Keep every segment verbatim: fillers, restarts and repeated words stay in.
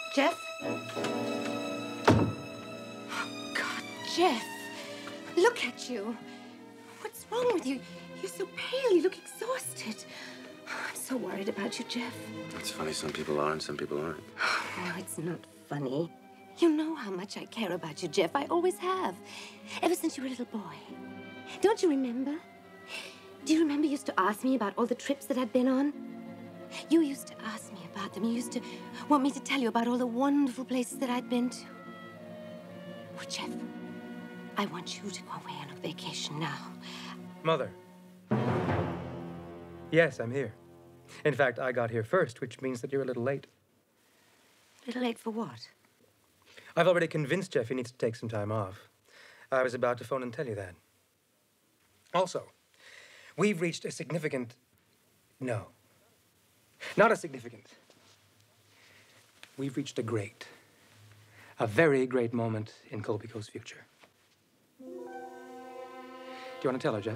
Jeff? Oh, God, Jeff. Look at you. What's wrong with you? You're so pale. You look exhausted. I'm so worried about you, Jeff. It's funny. Some people are and some people aren't. No, it's not funny. You know how much I care about you, Jeff. I always have. Ever since you were a little boy. Don't you remember? Do you remember you used to ask me about all the trips that I'd been on? You used to ask me about them. You used to want me to tell you about all the wonderful places that I'd been to. Well, Jeff, I want you to go away on a vacation now. Mother. Yes, I'm here. In fact, I got here first, which means that you're a little late. A little late for what? I've already convinced Jeff he needs to take some time off. I was about to phone and tell you that. Also, we've reached a significant... No. Not a significant. We've reached a great, a very great moment in Colby-Co's future. Do you want to tell her, Jeff?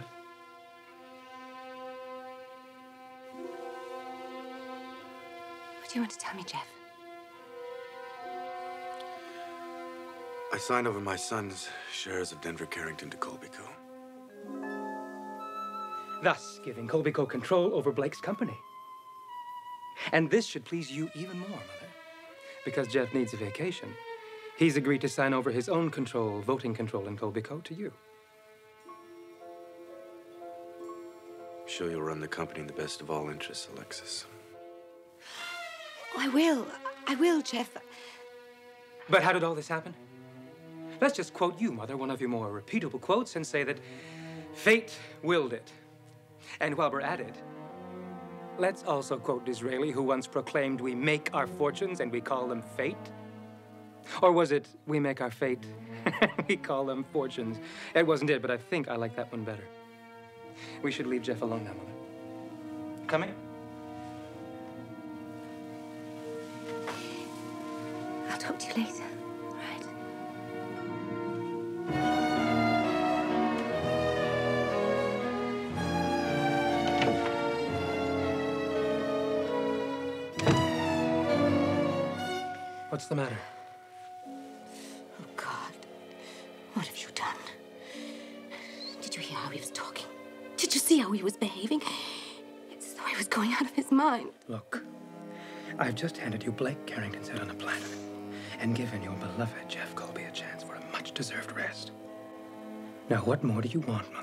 What do you want to tell me, Jeff? I signed over my son's shares of Denver Carrington to Colby-Co. Thus giving Colby-Co control over Blake's company. And this should please you even more, Mother. Because Jeff needs a vacation, he's agreed to sign over his own control, voting control in Colby-Co to you. I'm sure you'll run the company in the best of all interests, Alexis. Oh, I will. I will, Jeff. But how did all this happen? Let's just quote you, Mother, one of your more repeatable quotes, and say that fate willed it. And while we're at it, let's also quote Disraeli, who once proclaimed, we make our fortunes and we call them fate. Or was it, we make our fate and we call them fortunes? It wasn't it, but I think I like that one better. We should leave Jeff alone now, Mother. Come here. I'll talk to you later, all right? What's the matter? Oh, God. What have you done? Did you hear how he was talking? Did you see how he was behaving? It's as though he was going out of his mind. Look, I've just handed you Blake Carrington's head on a platter and given your beloved Jeff Colby a chance for a much-deserved rest. Now, what more do you want, Mother?